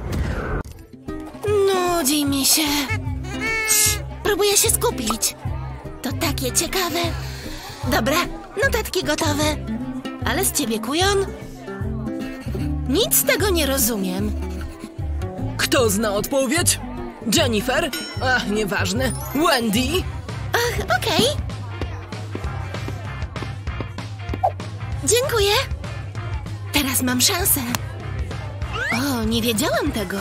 Nudzi mi się. Cii, próbuję się skupić. To takie ciekawe. Dobra, notatki gotowe. Ale z ciebie, kujon? Nic z tego nie rozumiem.
Kto zna odpowiedź? Jennifer? Ach, nieważne. Wendy?
Ach, okej. Okay. Dziękuję. Teraz mam szansę. O, nie wiedziałam tego.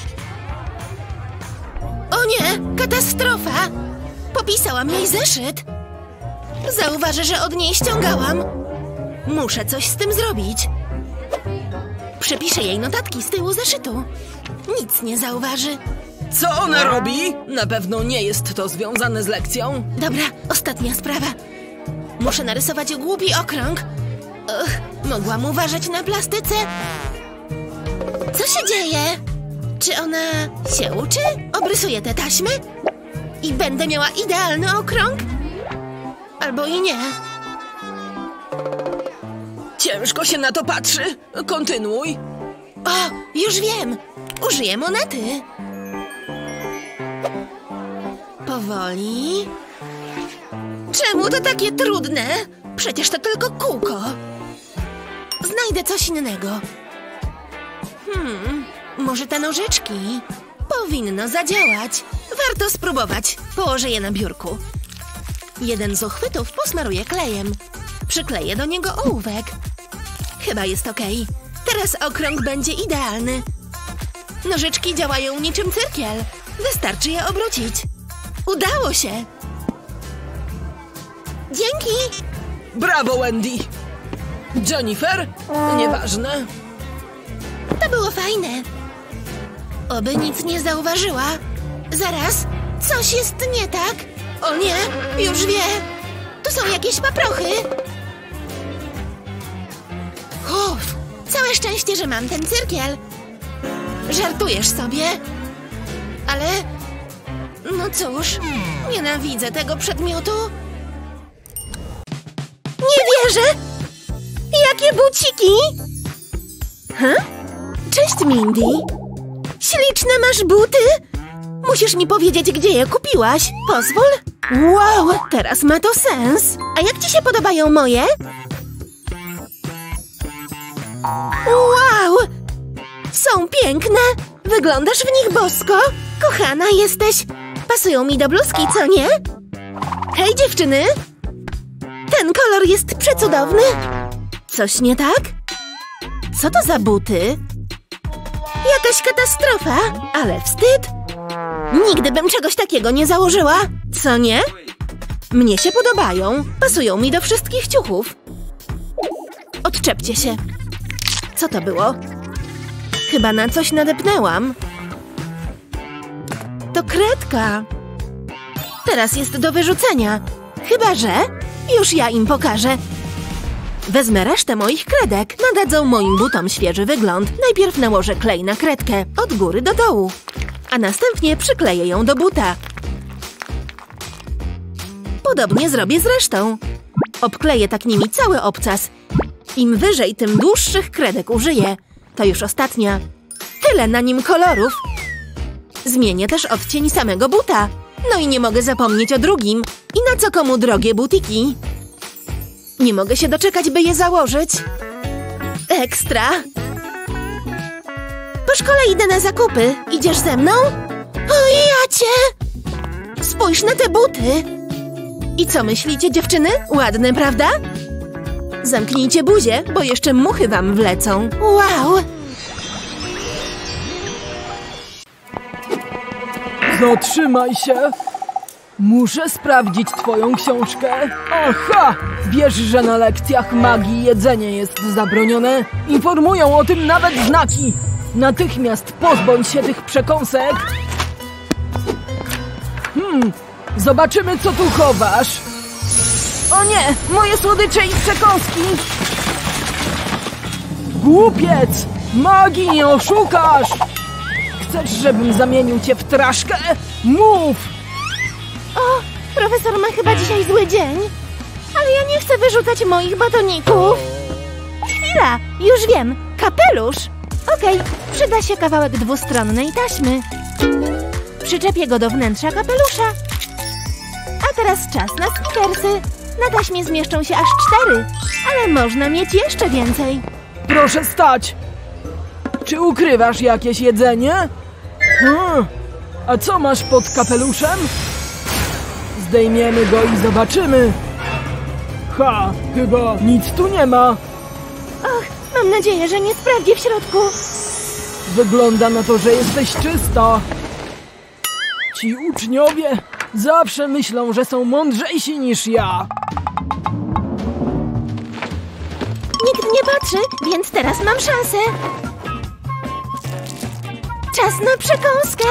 O nie, katastrofa! Popisałam jej zeszyt. Zauważę, że od niej ściągałam. Muszę coś z tym zrobić. Przepiszę jej notatki z tyłu zeszytu. Nic nie zauważy.
Co ona robi? Na pewno nie jest to związane z lekcją.
Dobra, ostatnia sprawa. Muszę narysować głupi okrąg. Ugh, mogłam uważać na plastyce. Co się dzieje? Czy ona się uczy? Obrysuję te taśmy i będę miała idealny okrąg? Albo i nie.
Ciężko się na to patrzy. Kontynuuj.
O, już wiem. Użyję monety. Powoli. Czemu to takie trudne? Przecież to tylko kółko. Znajdę coś innego. Hmm, może te nożyczki? Powinno zadziałać. Warto spróbować. Położę je na biurku. Jeden z uchwytów posmaruję klejem. Przykleję do niego ołówek. Chyba jest okej. Teraz okrąg będzie idealny. Nożyczki działają niczym cyrkiel. Wystarczy je obrócić. Udało się! Dzięki!
Brawo, Wendy! Jennifer? Nieważne.
To było fajne. Oby nic nie zauważyła. Zaraz, coś jest nie tak. O nie, już wie. Tu są jakieś paprochy. Uff, całe szczęście, że mam ten cyrkiel. Żartujesz sobie? Ale... no cóż, nienawidzę tego przedmiotu. Nie wierzę! Jakie buciki! Huh? Cześć, Mindy. Śliczne masz buty? Musisz mi powiedzieć, gdzie je kupiłaś. Pozwól? Wow, teraz ma to sens. A jak ci się podobają moje? Wow! Są piękne. Wyglądasz w nich bosko. Kochana jesteś. Pasują mi do bluzki, co nie? Hej, dziewczyny! Ten kolor jest przecudowny. Coś nie tak? Co to za buty? Jakaś katastrofa, ale wstyd. Nigdy bym czegoś takiego nie założyła. Co nie? Mnie się podobają. Pasują mi do wszystkich ciuchów. Odczepcie się. Co to było? Chyba na coś nadepnęłam. To kredka. Teraz jest do wyrzucenia. Chyba że już ja im pokażę. Wezmę resztę moich kredek. Nadadzą moim butom świeży wygląd. Najpierw nałożę klej na kredkę. Od góry do dołu. A następnie przykleję ją do buta. Podobnie zrobię z resztą. Obkleję tak nimi cały obcas. Im wyżej, tym dłuższych kredek użyję. To już ostatnia. Tyle na nim kolorów. Zmienię też odcień samego buta. No i nie mogę zapomnieć o drugim. I na co komu drogie butiki? Nie mogę się doczekać, by je założyć. Ekstra! Po szkole idę na zakupy. Idziesz ze mną? O, jacie! Spójrz na te buty. I co myślicie, dziewczyny? Ładne, prawda? Zamknijcie buzię, bo jeszcze muchy wam wlecą. Wow!
Zatrzymaj się! Muszę sprawdzić twoją książkę. Aha! Wiesz, że na lekcjach magii jedzenie jest zabronione? Informują o tym nawet znaki! Natychmiast pozbądź się tych przekąsek! Hmm, zobaczymy, co tu chowasz. O nie! Moje słodycze i przekąski! Głupiec! Magii nie oszukasz! Chcesz, żebym zamienił cię w traszkę? Mów!
O, profesor ma chyba dzisiaj zły dzień. Ale ja nie chcę wyrzucać moich batoników. Chwila, już wiem. Kapelusz. Okej, przyda się kawałek dwustronnej taśmy. Przyczepię go do wnętrza kapelusza. A teraz czas na Snickersy. Na taśmie zmieszczą się aż cztery, ale można mieć jeszcze więcej.
Proszę stać! Czy ukrywasz jakieś jedzenie? Hmm. A co masz pod kapeluszem? Zdejmiemy go i zobaczymy. Ha, chyba nic tu nie ma.
Och, mam nadzieję, że nie sprawdzi w środku.
Wygląda na to, że jesteś czysta. Ci uczniowie zawsze myślą, że są mądrzejsi niż ja.
Nikt nie patrzy, więc teraz mam szansę. Czas na przekąskę.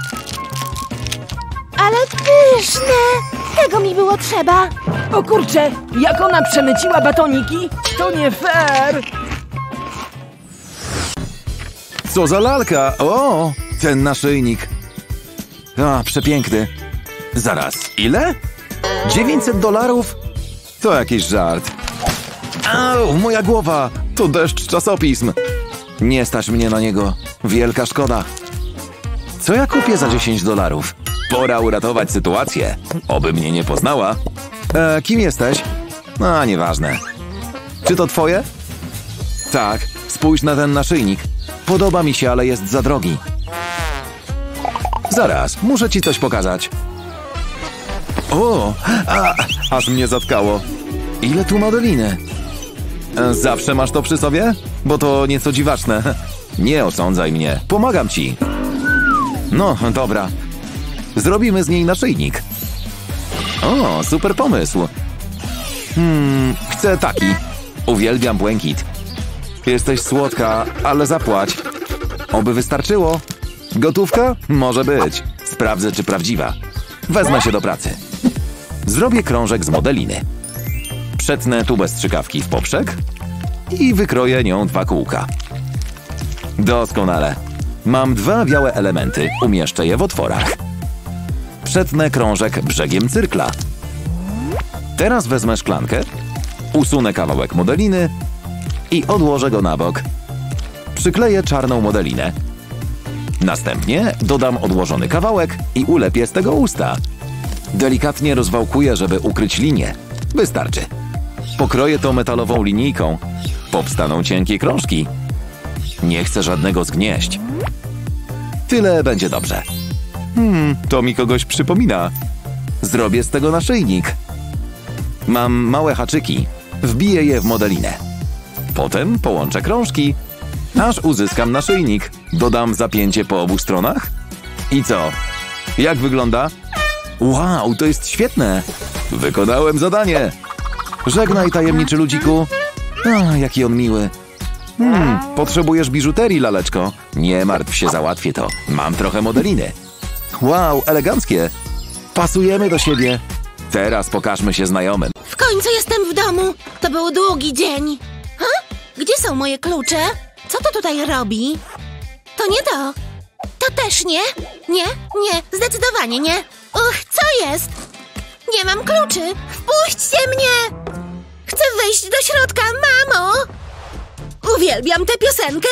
Ale pyszne! Tego mi było trzeba.
O kurczę, jak ona przemyciła batoniki? To nie fair!
Co za lalka? O, ten naszyjnik. A, przepiękny. Zaraz, ile? dziewięćset dolarów? To jakiś żart. Au, moja głowa! To deszcz czasopism. Nie stać mnie na niego. Wielka szkoda. Co ja kupię za dziesięć dolarów? Pora uratować sytuację. Oby mnie nie poznała. E, kim jesteś? A, nieważne. Czy to twoje? Tak, spójrz na ten naszyjnik. Podoba mi się, ale jest za drogi. Zaraz, muszę ci coś pokazać. O, a, aż mnie zatkało. Ile tu modeliny? Zawsze masz to przy sobie? Bo to nieco dziwaczne. Nie osądzaj mnie, pomagam ci. No, dobra. Zrobimy z niej naszyjnik. O, super pomysł. Hmm, chcę taki. Uwielbiam błękit. Jesteś słodka, ale zapłać. Oby wystarczyło. Gotówka? Może być. Sprawdzę, czy prawdziwa. Wezmę się do pracy. Zrobię krążek z modeliny. Przetnę tubę strzykawki w poprzek i wykroję nią dwa kółka. Doskonale. Mam dwa białe elementy. Umieszczę je w otworach. Przetnę krążek brzegiem cyrkla. Teraz wezmę szklankę, usunę kawałek modeliny i odłożę go na bok. Przykleję czarną modelinę. Następnie dodam odłożony kawałek i ulepię z tego usta. Delikatnie rozwałkuję, żeby ukryć linię. Wystarczy. Pokroję to metalową linijką. Powstaną cienkie krążki. Nie chcę żadnego zgnieść. Tyle będzie dobrze. Hmm, to mi kogoś przypomina. Zrobię z tego naszyjnik. Mam małe haczyki. Wbiję je w modelinę. Potem połączę krążki, aż uzyskam naszyjnik. Dodam zapięcie po obu stronach. I co? Jak wygląda? Wow, to jest świetne! Wykonałem zadanie! Żegnaj, tajemniczy ludziku. A, jaki on miły. Hmm, potrzebujesz biżuterii, laleczko? Nie martw się, załatwię to. Mam trochę modeliny. Wow, eleganckie. Pasujemy do siebie. Teraz pokażmy się znajomym.
W końcu jestem w domu. To był długi dzień. Ha? Gdzie są moje klucze? Co to tutaj robi? To nie to. To też nie. Nie, nie, zdecydowanie nie. Uch, co jest? Nie mam kluczy. Wpuśćcie mnie. Chcę wejść do środka, mamo. Uwielbiam tę piosenkę.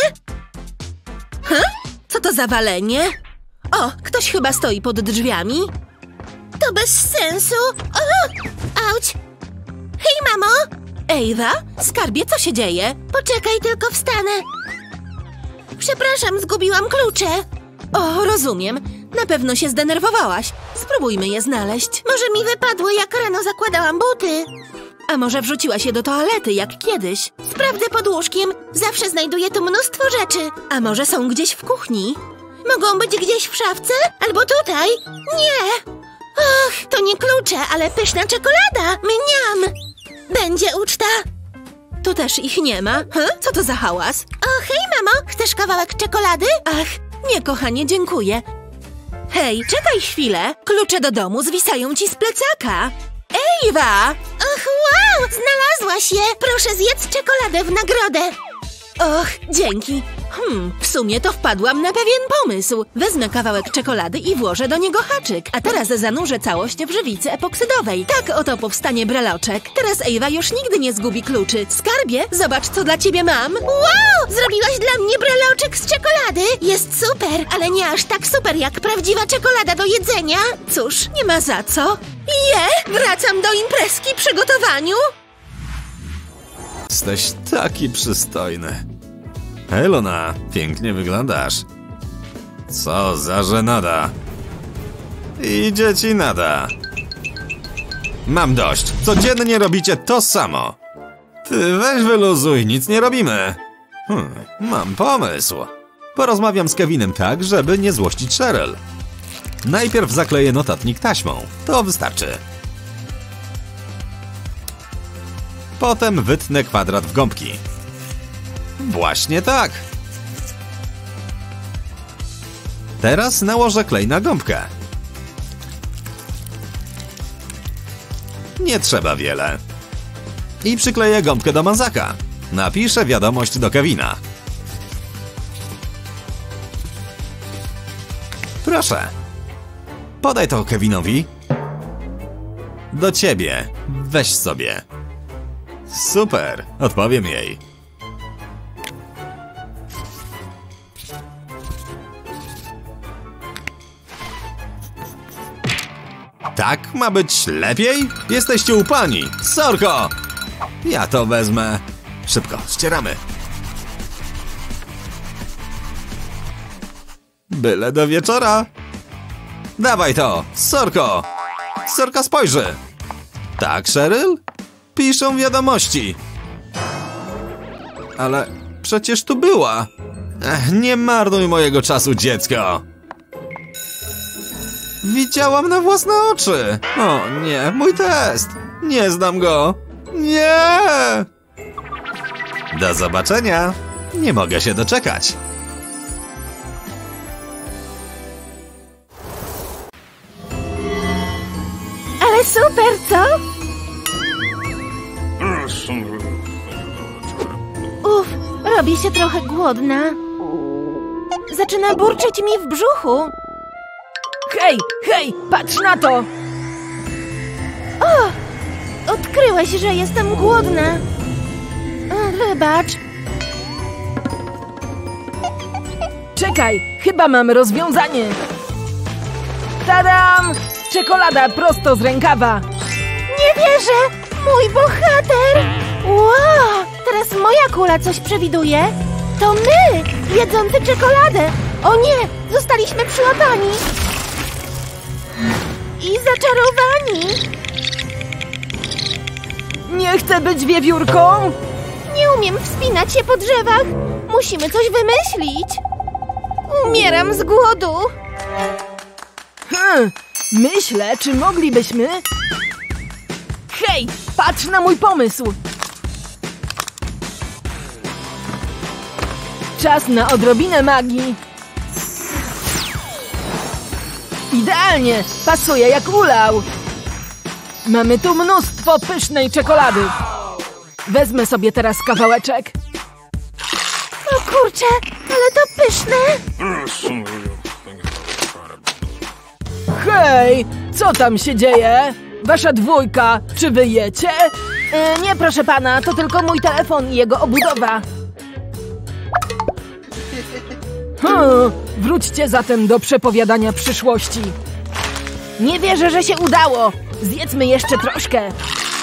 Huh? Co to za walenie? O, ktoś chyba stoi pod drzwiami. To bez sensu. O, auć. Hej, mamo. Ewa, skarbie, co się dzieje? Poczekaj, tylko wstanę. Przepraszam, zgubiłam klucze. O, rozumiem. Na pewno się zdenerwowałaś. Spróbujmy je znaleźć. Może mi wypadło, jak rano zakładałam buty. A może wrzuciła się do toalety, jak kiedyś? Sprawdzę pod łóżkiem. Zawsze znajduję tu mnóstwo rzeczy. A może są gdzieś w kuchni? Mogą być gdzieś w szafce? Albo tutaj? Nie! Och, to nie klucze, ale pyszna czekolada. Mniam! Będzie uczta. Tu też ich nie ma. Huh? Co to za hałas? O, hej, mamo! Chcesz kawałek czekolady? Ach, nie, kochanie, dziękuję. Hej, czekaj chwilę. Klucze do domu zwisają ci z plecaka. Ewa! Och, wow! Znalazłaś je! Proszę, zjedz czekoladę w nagrodę. Och, dzięki. Hmm, w sumie to wpadłam na pewien pomysł. Wezmę kawałek czekolady i włożę do niego haczyk. A teraz zanurzę całość w żywicy epoksydowej. Tak oto powstanie breloczek. Teraz Ewa już nigdy nie zgubi kluczy. Skarbie, zobacz, co dla ciebie mam. Wow! Zrobiłaś dla mnie breloczek z czekolady? Jest super, ale nie aż tak super jak prawdziwa czekolada do jedzenia. Cóż, nie ma za co. Je! Wracam do imprezki przy gotowaniu.
Jesteś taki przystojny. Hej, Luna, pięknie wyglądasz. Co za żenada. Idzie ci nada. Mam dość. Codziennie robicie to samo. Ty weź wyluzuj, nic nie robimy. Hmm, mam pomysł. Porozmawiam z Kevinem tak, żeby nie złościć Cheryl. Najpierw zakleję notatnik taśmą. To wystarczy. Potem wytnę kwadrat w gąbki. Właśnie tak. Teraz nałożę klej na gąbkę. Nie trzeba wiele. I przykleję gąbkę do mazaka. Napiszę wiadomość do Kevina. Proszę. Podaj to Kevinowi. Do ciebie. Weź sobie. Super. Odpowiem jej. Tak ma być lepiej? Jesteście upani. Sorko! Ja to wezmę. Szybko, ścieramy. Byle do wieczora. Dawaj to, Sorko! Sorka spojrzy. Tak, Cheryl? Piszą wiadomości. Ale przecież tu była. Ech, nie marnuj mojego czasu, dziecko. Widziałam na własne oczy. O nie, mój test. Nie znam go. Nie! Do zobaczenia. Nie mogę się doczekać.
Ale super, co? Uf, robię się trochę głodna. Zaczyna burczeć mi w brzuchu.
Hej, hej, patrz na to!
O! Odkryłeś, że jestem głodna. O, wybacz.
Czekaj, chyba mam rozwiązanie. Tadam! Czekolada prosto z rękawa.
Nie wierzę! Mój bohater! Wow! Teraz moja kula coś przewiduje. To my, jedzący czekoladę. O nie, zostaliśmy przyłapani. I zaczarowani.
Nie chcę być wiewiórką.
Nie umiem wspinać się po drzewach. Musimy coś wymyślić. Umieram z głodu.
Hmm, myślę, czy moglibyśmy... Hej, patrz na mój pomysł. Czas na odrobinę magii. Idealnie, pasuje jak ulał. Mamy tu mnóstwo pysznej czekolady. Wezmę sobie teraz kawałeczek.
O kurczę, ale to pyszne.
Hej, co tam się dzieje? Wasza dwójka, czy wy jecie?
E, nie, proszę pana, to tylko mój telefon i jego obudowa.
Hmm, wróćcie zatem do przepowiadania przyszłości.
Nie wierzę, że się udało. Zjedzmy jeszcze troszkę.